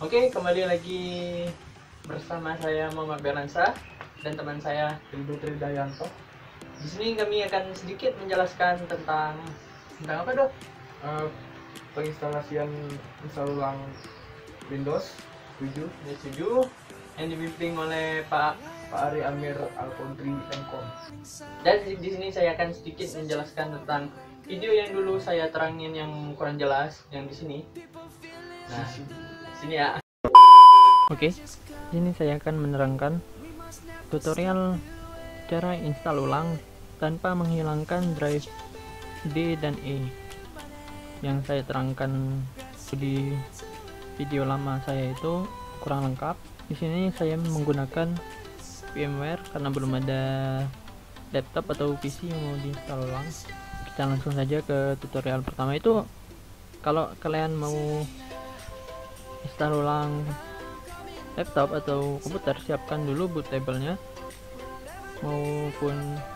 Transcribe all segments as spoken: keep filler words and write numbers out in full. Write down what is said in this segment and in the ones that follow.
Oke, kembali lagi bersama saya Muhammad Beransa dan teman saya Ridho Tridayanto. Di sini kami akan sedikit menjelaskan tentang tentang apa, Dok? Uh, penginstalasian install ulang Windows tujuh tujuh yang dibimbing oleh Pak Pak Ari Amir Alkontri Enkom. Dan di, di sini saya akan sedikit menjelaskan tentang video yang dulu saya terangin yang kurang jelas yang di sini. Nah, sini ya. Oke, sini saya akan menerangkan tutorial cara install ulang tanpa menghilangkan drive D dan E yang saya terangkan di video lama saya itu kurang lengkap. Di sini saya menggunakan VMware karena belum ada laptop atau P C yang mau diinstal ulang. Kita langsung saja ke tutorial pertama. Itu kalau kalian mau install ulang laptop atau komputer, siapkan dulu bootable-nya, maupun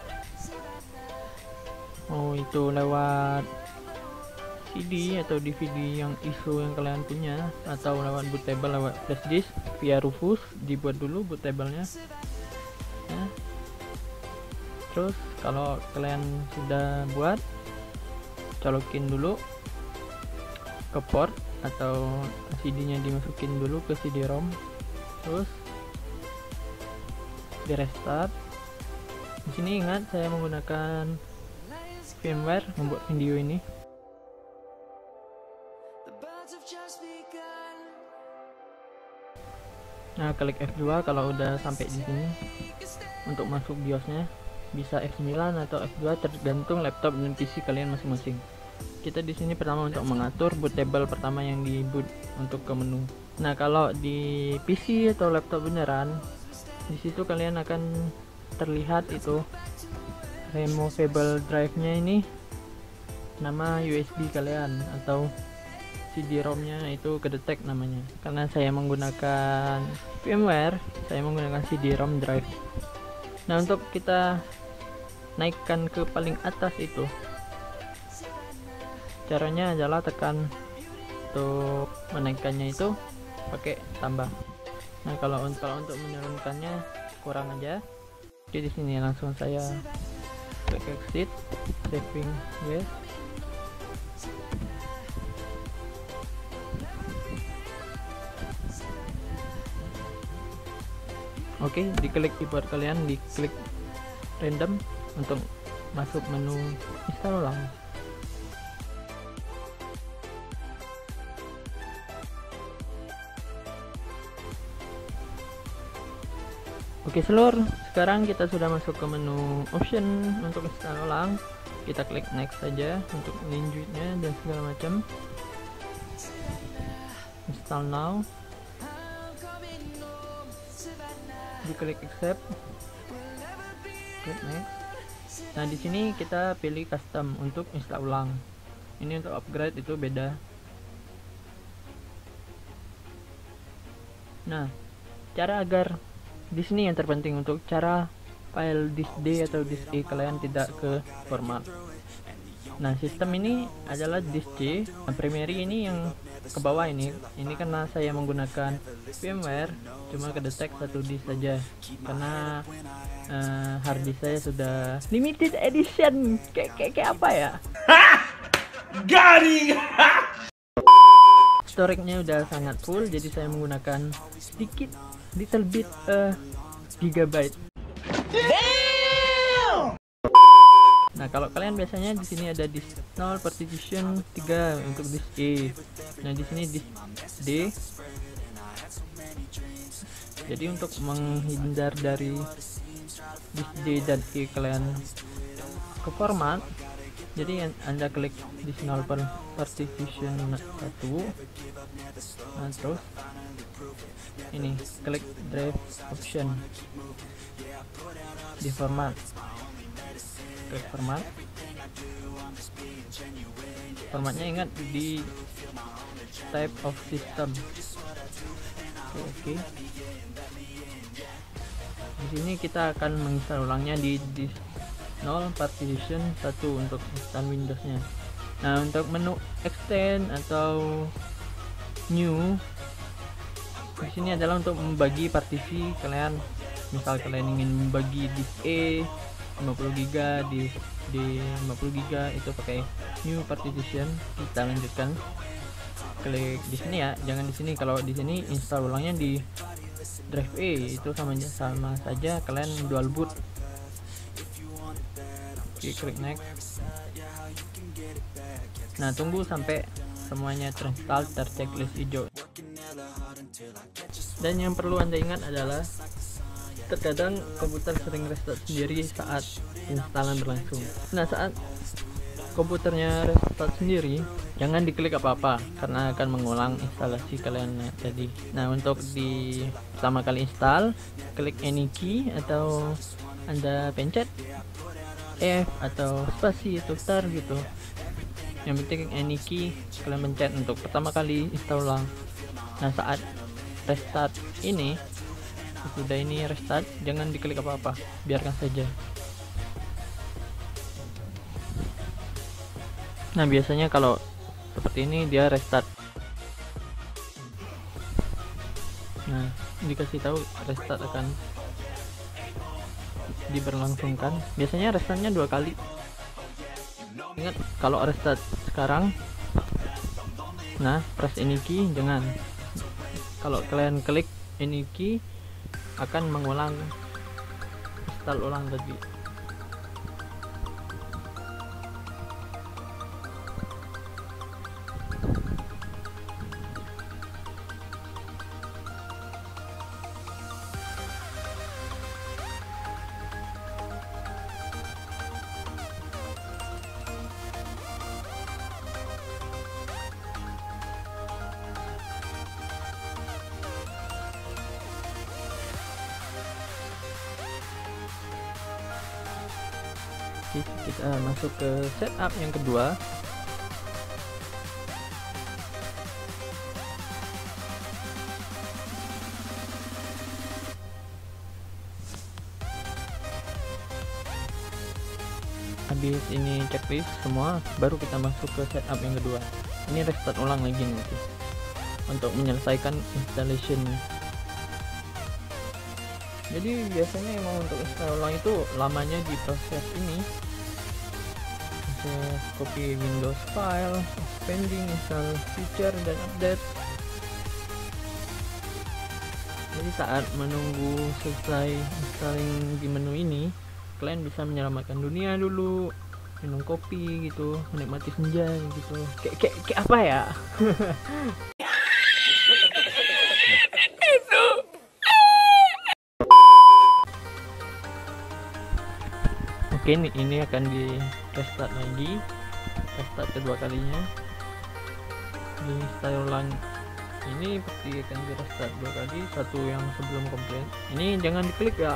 mau itu lewat C D atau D V D yang I S O yang kalian punya, atau lewat bootable lewat flash disk via Rufus. Dibuat dulu bootable-nya. Nah, terus kalau kalian sudah buat, colokin dulu ke port atau C D-nya dimasukin dulu ke C D ROM, terus di restart. Di sini ingat saya menggunakan VMware membuat video ini. Nah, klik F dua kalau udah sampai di sini. Untuk masuk BIOS-nya bisa F sembilan atau F dua tergantung laptop dan P C kalian masing-masing. Kita di sini pertama untuk mengatur bootable pertama yang di boot untuk ke menu. Nah, kalau di P C atau laptop beneran, di situ kalian akan terlihat itu removable drive-nya, ini nama U S B kalian atau C D ROM-nya itu kedetek namanya. Karena saya menggunakan VMware, saya menggunakan C D ROM drive. Nah, untuk kita naikkan ke paling atas itu, caranya adalah tekan untuk menaikkannya itu pakai tambah. Nah, kalau untuk kalau untuk menurunkannya kurang aja. Oke, di sini langsung saya klik exit, saving yes. Oke, diklik keyboard kalian, diklik random untuk masuk menu install ulang. Oke seluruh, sekarang kita sudah masuk ke menu option untuk install ulang. Kita klik next saja untuk lanjutnya dan segala macam. Install now. Diklik accept, klik next. Nah, di sini kita pilih custom untuk install ulang. Ini untuk upgrade itu beda. Nah, cara agar di sini yang terpenting untuk cara file disk D atau disk E kalian tidak ke format. Nah, sistem ini adalah disk C. Nah, primary ini yang ke bawah ini. Ini karena saya menggunakan VMware, cuma kedetek satu disk saja karena uh, hard disk saya sudah limited edition. Kayak kayak kayak apa ya? Garing. Storage-nya udah sangat full, jadi saya menggunakan sedikit little bit uh, gigabyte. Nah, kalau kalian biasanya di sini ada disk nol partition tiga untuk disk E. Nah, di sini disk D. Jadi untuk menghindar dari disk D dan E kalian ke format, jadi Anda klik disk nol partition satu. Nah, terus ini klik drive option di format. Klik format. Formatnya ingat di type of system. Oke, oke. Di sini kita akan menginstal ulangnya di disk nol partition satu untuk install Windows-nya. Nah, untuk menu extend atau new di sini adalah untuk membagi partisi kalian. Misal kalian ingin membagi disk E lima puluh giga, di di lima puluh giga, itu pakai new partition. Kita lanjutkan, klik di sini ya, jangan di sini. Kalau di sini install ulangnya di drive E, itu sama sama saja kalian dual boot. Oke, klik next. Nah, tunggu sampai semuanya terinstall, terchecklist hijau. Dan yang perlu Anda ingat adalah terkadang komputer sering restart sendiri saat instalan berlangsung. Nah, saat komputernya restart sendiri, jangan diklik apa-apa karena akan mengulang instalasi kalian tadi. Nah, untuk di pertama kali install, klik any key atau Anda pencet F atau spasi atau tar gitu. Yang penting any key kalian pencet untuk pertama kali install ulang. Nah, saat restart ini, sudah ini restart, jangan diklik apa-apa, biarkan saja. Nah, biasanya kalau seperti ini dia restart. Nah, dikasih tahu restart akan diberlangsungkan. Biasanya restartnya dua kali. Ingat, kalau restart sekarang, nah press any key, jangan. Kalau kalian klik any key akan mengulang install ulang tadi. Kita masuk ke setup yang kedua. Habis ini checklist semua, baru kita masuk ke setup yang kedua. Ini restart ulang lagi nanti untuk menyelesaikan installation-nya. Jadi biasanya emang untuk install ulang itu lamanya di proses ini, proses copy Windows file, expanding, install feature dan update. Jadi saat menunggu selesai installing di menu ini, kalian bisa menyelamatkan dunia dulu, minum kopi gitu, menikmati senja gitu. Kayak kayak kayak apa ya? Oke, ini, ini akan di restart lagi, restart kedua kalinya, di install ulang. Ini pasti akan di restart dua kali, satu yang sebelum komplain. Ini jangan diklik ya.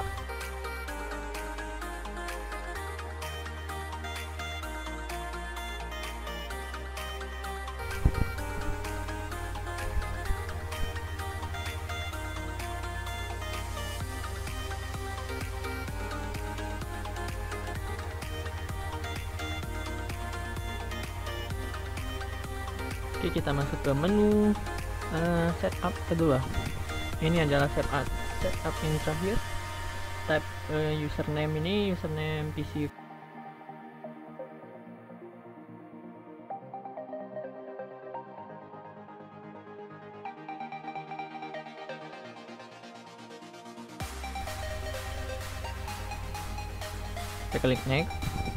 Oke, kita masuk ke menu uh, setup kedua. Ini adalah setup setup yang terakhir. Type uh, username ini username P C. Kita klik next.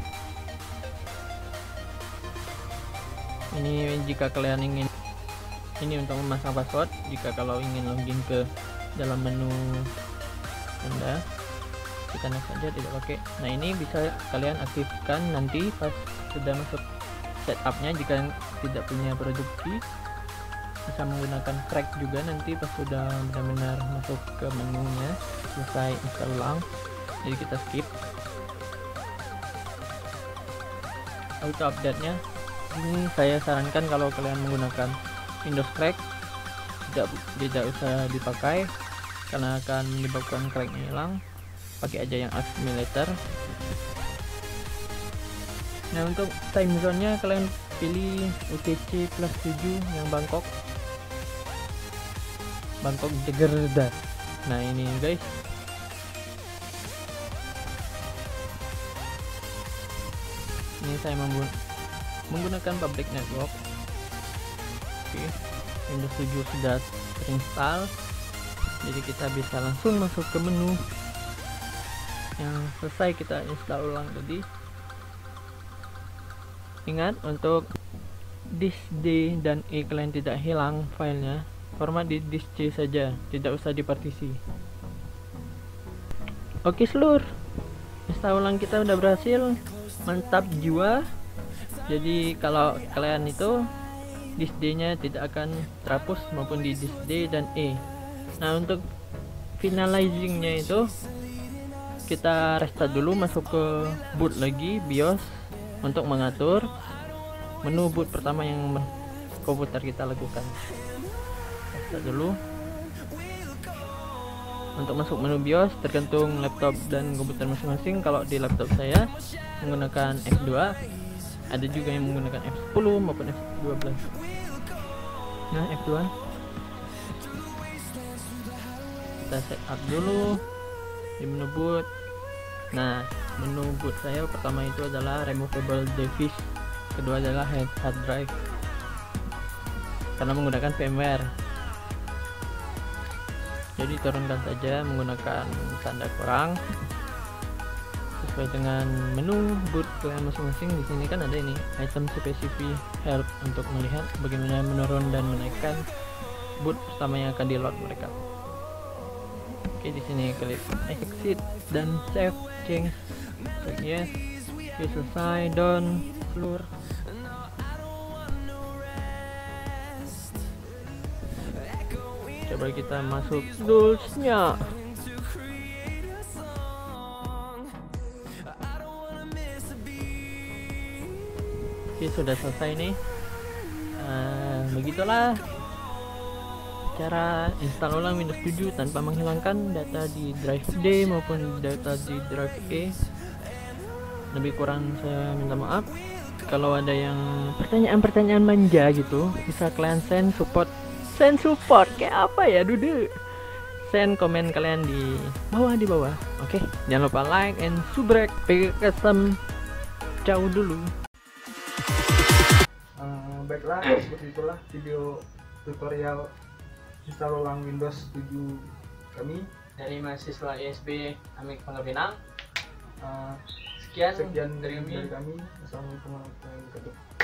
Ini jika kalian ingin, ini untuk memasang password. Jika kalau ingin login ke dalam menu Anda, kita next saja, tidak pakai. Nah, ini bisa kalian aktifkan nanti pas sudah masuk setupnya. Jika tidak punya produksi, bisa menggunakan crack juga nanti pas sudah benar-benar masuk ke menunya, selesai install ulang. Jadi kita skip auto update nya. Ini saya sarankan kalau kalian menggunakan Windows Crack, tidak tidak usah dipakai karena akan menyebabkan cracknya hilang. Pakai aja yang accumulator. Nah, untuk time zone nya kalian pilih U T C plus tujuh yang Bangkok. Bangkok Jakarta. Nah ini guys, ini saya menggun menggunakan public network. Oke, Windows tujuh sudah terinstall, jadi kita bisa langsung masuk ke menu yang selesai kita install ulang tadi. Ingat, untuk disk D dan E kalian tidak hilang filenya, format di disk C saja, tidak usah dipartisi. Oke seluruh, install ulang kita udah berhasil, mantap jiwa. Jadi kalau kalian itu disk D nya tidak akan terhapus maupun di disk D dan E. Nah untuk finalizingnya itu kita restart dulu, masuk ke boot lagi BIOS untuk mengatur menu boot pertama yang komputer kita lakukan. Restart dulu. Untuk masuk menu BIOS tergantung laptop dan komputer masing-masing. Kalau di laptop saya menggunakan F dua, ada juga yang menggunakan F sepuluh maupun F dua belas. Nah F dua kita setup dulu di menu boot. Nah menu boot saya pertama itu adalah removable device, kedua adalah hard drive karena menggunakan VMware. Jadi turunkan saja menggunakan tanda kurang sesuai dengan menu boot kalian masing-masing. Di sini kan ada ini item specific help untuk melihat bagaimana menurun dan menaikkan boot pertama yang akan di load mereka. Oke, di sini klik exit dan save change. Check yes. Oke, selesai, done, keluar. Coba kita masuk toolsnya. Oke, sudah selesai nih. Uh, begitulah cara install ulang Windows tujuh tanpa menghilangkan data di drive D maupun data di drive E. Lebih kurang saya minta maaf. Kalau ada yang pertanyaan-pertanyaan manja gitu, bisa kalian send support send support kayak apa ya dude, send komen kalian di bawah di bawah. Oke, jangan lupa like and subscribe. P K Custom ciao dulu. Uh, baiklah, seperti itulah video tutorial install ulang Windows tujuh kami Dari mahasiswa I S B Amik Pangkal Pinang. uh, Sekian, sekian dari dari kami. kami. Assalamualaikum warahmatullahi wabarakatuh.